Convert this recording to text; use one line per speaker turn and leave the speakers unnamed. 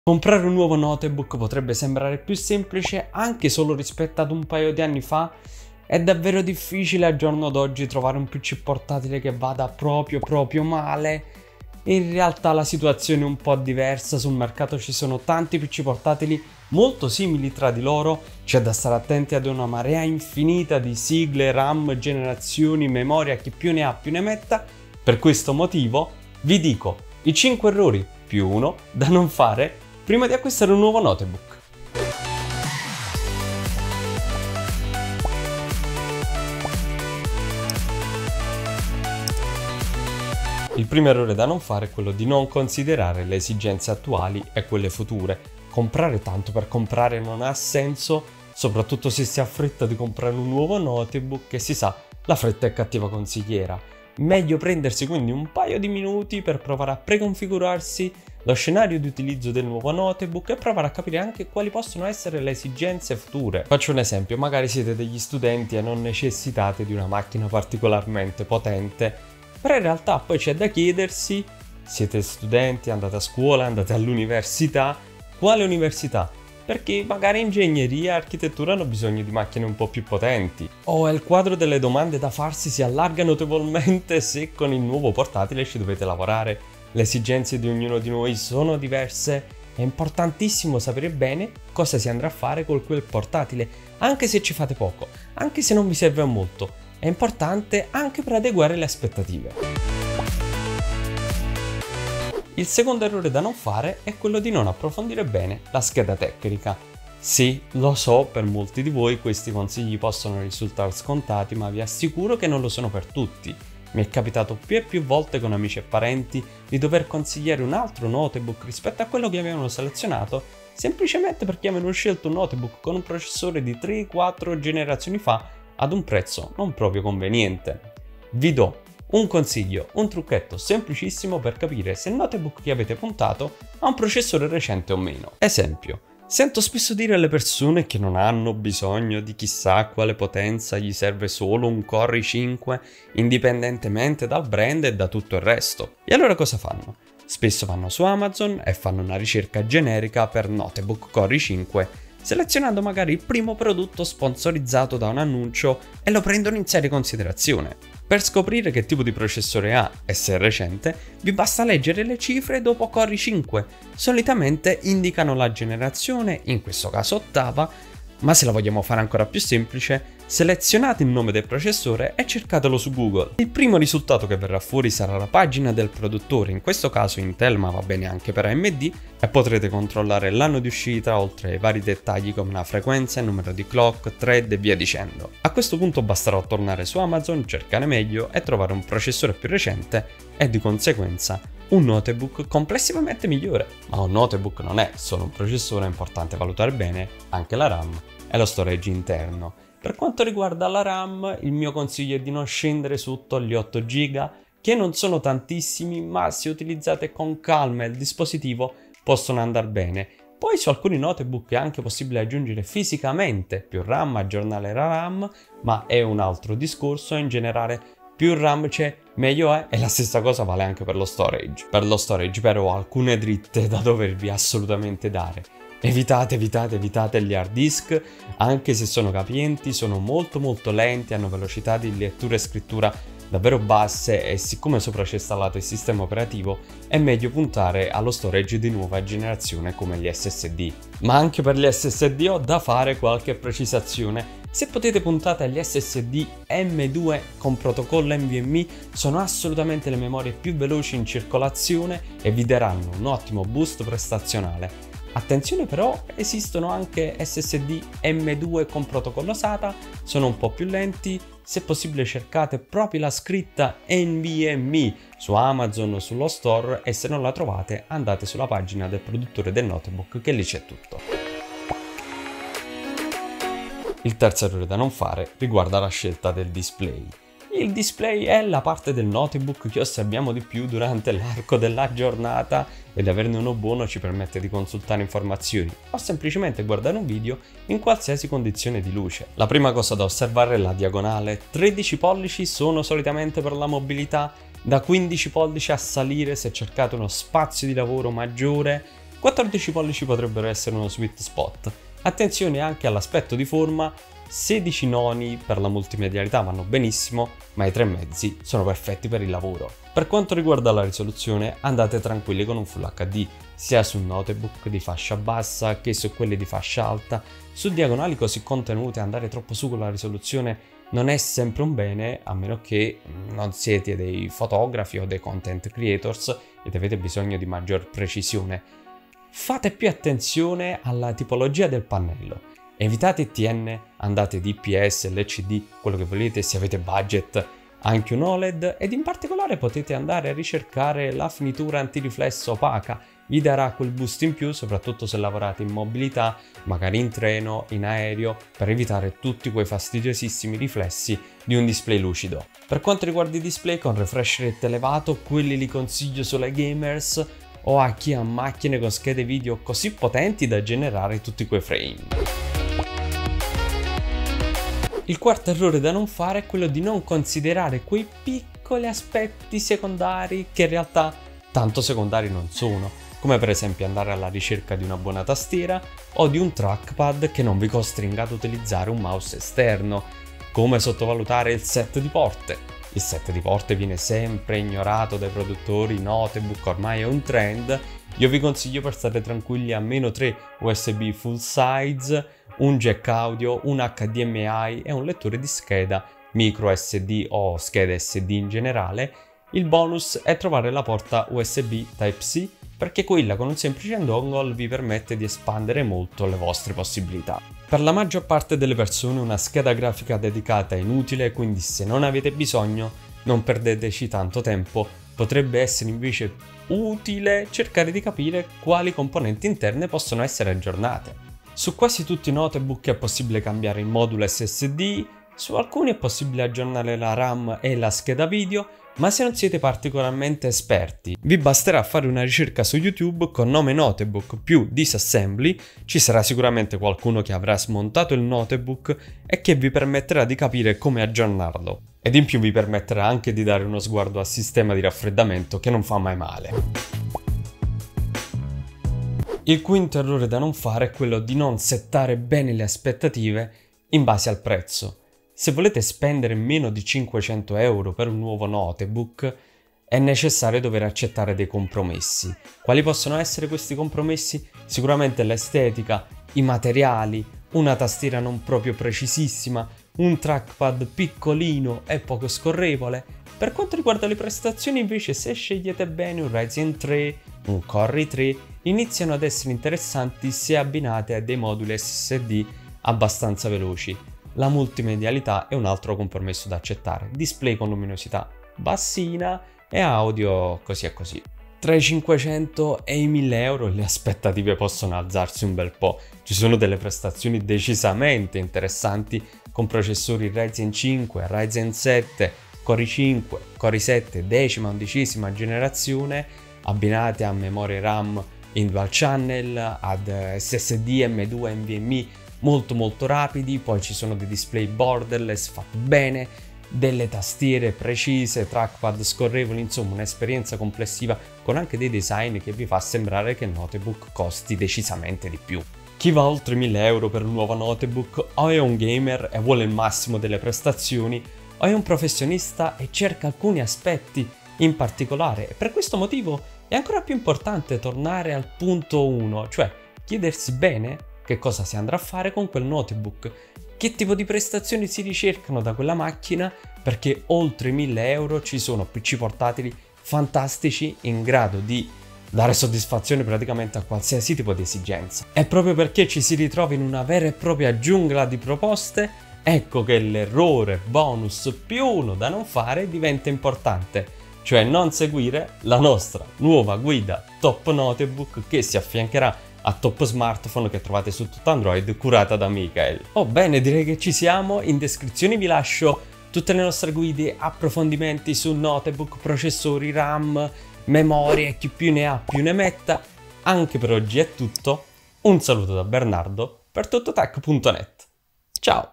Comprare un nuovo notebook potrebbe sembrare più semplice anche solo rispetto ad un paio di anni fa. È davvero difficile al giorno d'oggi trovare un PC portatile che vada proprio male. In realtà la situazione è un po' diversa, sul mercato ci sono tanti PC portatili molto simili tra di loro, c'è da stare attenti ad una marea infinita di sigle, RAM, generazioni, memoria, chi più ne ha più ne metta. Per questo motivo vi dico i 5 errori più uno da non fare prima di acquistare un nuovo notebook. Il primo errore da non fare è quello di non considerare le esigenze attuali e quelle future. Comprare tanto per comprare non ha senso, soprattutto se si ha fretta di comprare un nuovo notebook e si sa, la fretta è cattiva consigliera. Meglio prendersi quindi un paio di minuti per provare a preconfigurarsi lo scenario di utilizzo del nuovo notebook e provare a capire anche quali possono essere le esigenze future. Faccio un esempio, magari siete degli studenti e non necessitate di una macchina particolarmente potente, però in realtà poi c'è da chiedersi, siete studenti, andate a scuola, andate all'università, quale università? Perché magari ingegneria e architettura hanno bisogno di macchine un po' più potenti. O il quadro delle domande da farsi si allarga notevolmente se con il nuovo portatile ci dovete lavorare. Le esigenze di ognuno di noi sono diverse. È importantissimo sapere bene cosa si andrà a fare con quel portatile, anche se ci fate poco, anche se non vi serve a molto. È importante anche per adeguare le aspettative. Il secondo errore da non fare è quello di non approfondire bene la scheda tecnica. Sì, lo so, per molti di voi questi consigli possono risultare scontati, ma vi assicuro che non lo sono per tutti. Mi è capitato più e più volte con amici e parenti di dover consigliare un altro notebook rispetto a quello che avevano selezionato, semplicemente perché avevano scelto un notebook con un processore di 3-4 generazioni fa ad un prezzo non proprio conveniente. Vi do un consiglio, un trucchetto semplicissimo per capire se il notebook che avete puntato ha un processore recente o meno. Esempio, sento spesso dire alle persone che non hanno bisogno di chissà quale potenza, gli serve solo un Core i5 indipendentemente dal brand e da tutto il resto. E allora cosa fanno? Spesso vanno su Amazon e fanno una ricerca generica per notebook Core i5, selezionando magari il primo prodotto sponsorizzato da un annuncio e lo prendono in seria considerazione. Per scoprire che tipo di processore ha e se è recente, vi basta leggere le cifre dopo Core i5. Solitamente indicano la generazione, in questo caso ottava, ma se la vogliamo fare ancora più semplice, selezionate il nome del processore e cercatelo su Google. Il primo risultato che verrà fuori sarà la pagina del produttore, in questo caso Intel, ma va bene anche per AMD, e potrete controllare l'anno di uscita oltre ai vari dettagli come la frequenza, il numero di clock, thread e via dicendo. A questo punto basterà tornare su Amazon, cercare meglio e trovare un processore più recente e di conseguenza un notebook complessivamente migliore. Ma un notebook non è solo un processore, è importante valutare bene anche la RAM e lo storage interno. Per quanto riguarda la RAM, il mio consiglio è di non scendere sotto gli 8 GB, che non sono tantissimi, ma se utilizzate con calma il dispositivo possono andare bene. Poi su alcuni notebook è anche possibile aggiungere fisicamente più RAM, aggiornare la RAM, ma è un altro discorso. In generale più RAM c'è, meglio è, e la stessa cosa vale anche per lo storage. Per lo storage però ho alcune dritte da dovervi assolutamente dare. Evitate gli hard disk, anche se sono capienti, sono molto lenti, hanno velocità di lettura e scrittura davvero basse e siccome sopra c'è installato il sistema operativo è meglio puntare allo storage di nuova generazione come gli SSD. Ma anche per gli SSD ho da fare qualche precisazione. Se potete puntate agli SSD M2 con protocollo NVMe, sono assolutamente le memorie più veloci in circolazione e vi daranno un ottimo boost prestazionale. Attenzione però, esistono anche SSD M2 con protocollo SATA, sono un po' più lenti, se possibile cercate proprio la scritta NVMe su Amazon o sullo store e se non la trovate andate sulla pagina del produttore del notebook che lì c'è tutto. Il terzo errore da non fare riguarda la scelta del display. Il display è la parte del notebook che osserviamo di più durante l'arco della giornata ed averne uno buono ci permette di consultare informazioni o semplicemente guardare un video in qualsiasi condizione di luce. La prima cosa da osservare è la diagonale. 13 pollici sono solitamente per la mobilità, da 15 pollici a salire se cercate uno spazio di lavoro maggiore, 14 pollici potrebbero essere uno sweet spot. Attenzione anche all'aspetto di forma, 16 noni per la multimedialità vanno benissimo, ma i 3,5 sono perfetti per il lavoro. Per quanto riguarda la risoluzione, andate tranquilli con un Full HD, sia su notebook di fascia bassa che su quelli di fascia alta. Su diagonali così contenute andare troppo su con la risoluzione non è sempre un bene, a meno che non siete dei fotografi o dei content creators ed avete bisogno di maggior precisione. Fate più attenzione alla tipologia del pannello. Evitate TN, andate DPS, LCD, quello che volete, se avete budget, anche un OLED, ed in particolare potete andare a ricercare la finitura antiriflesso opaca, vi darà quel boost in più, soprattutto se lavorate in mobilità, magari in treno, in aereo, per evitare tutti quei fastidiosissimi riflessi di un display lucido. Per quanto riguarda i display con refresh rate elevato, quelli li consiglio solo ai gamers o a chi ha macchine con schede video così potenti da generare tutti quei frame. Il quarto errore da non fare è quello di non considerare quei piccoli aspetti secondari che in realtà tanto secondari non sono, come per esempio andare alla ricerca di una buona tastiera o di un trackpad che non vi costringa ad utilizzare un mouse esterno, come sottovalutare il set di porte. Il set di porte viene sempre ignorato dai produttori notebook, ormai è un trend. Io vi consiglio, per stare tranquilli, almeno 3 USB full size, un jack audio, un HDMI e un lettore di scheda micro SD o scheda SD in generale. Il bonus è trovare la porta USB Type-C, perché quella con un semplice dongle vi permette di espandere molto le vostre possibilità. Per la maggior parte delle persone una scheda grafica dedicata è inutile, quindi se non avete bisogno non perdeteci tanto tempo, potrebbe essere invece utile cercare di capire quali componenti interne possono essere aggiornate. Su quasi tutti i notebook è possibile cambiare il modulo SSD, su alcuni è possibile aggiornare la RAM e la scheda video, ma se non siete particolarmente esperti, vi basterà fare una ricerca su YouTube con nome notebook più disassembly, ci sarà sicuramente qualcuno che avrà smontato il notebook e che vi permetterà di capire come aggiornarlo. Ed in più vi permetterà anche di dare uno sguardo al sistema di raffreddamento, che non fa mai male. Il quinto errore da non fare è quello di non settare bene le aspettative in base al prezzo. Se volete spendere meno di 500 euro per un nuovo notebook, è necessario dover accettare dei compromessi. Quali possono essere questi compromessi? Sicuramente l'estetica, i materiali, una tastiera non proprio precisissima, un trackpad piccolino e poco scorrevole. Per quanto riguarda le prestazioni invece, se scegliete bene un Ryzen 3, un Core i3, iniziano ad essere interessanti se abbinate a dei moduli SSD abbastanza veloci. La multimedialità è un altro compromesso da accettare, display con luminosità bassina e audio così e così. Tra i 500 e i 1000 euro le aspettative possono alzarsi un bel po', ci sono delle prestazioni decisamente interessanti con processori Ryzen 5, Ryzen 7, Core i5, Core i7 10ª, 11ª generazione, abbinate a memorie RAM in dual channel, ad SSD M2 NVMe molto rapidi, poi ci sono dei display borderless fatti bene, delle tastiere precise, trackpad scorrevoli, insomma un'esperienza complessiva con anche dei design che vi fa sembrare che il notebook costi decisamente di più. Chi va oltre 1000 euro per un nuovo notebook o è un gamer e vuole il massimo delle prestazioni, o è un professionista e cerca alcuni aspetti in particolare, e per questo motivo è ancora più importante tornare al punto 1, cioè chiedersi bene che cosa si andrà a fare con quel notebook, che tipo di prestazioni si ricercano da quella macchina, perché oltre i 1000 euro ci sono PC portatili fantastici in grado di dare soddisfazione praticamente a qualsiasi tipo di esigenza. E proprio perché ci si ritrova in una vera e propria giungla di proposte, ecco che l'errore bonus più uno da non fare diventa importante, cioè non seguire la nostra nuova guida Top Notebook che si affiancherà a Top Smartphone che trovate su tutto Android, curata da Michael. Oh bene, direi che ci siamo. In descrizione vi lascio tutte le nostre guide, approfondimenti su notebook, processori, RAM, memorie e chi più ne ha più ne metta. Anche per oggi è tutto. Un saluto da Bernardo per tuttotech.net. Ciao!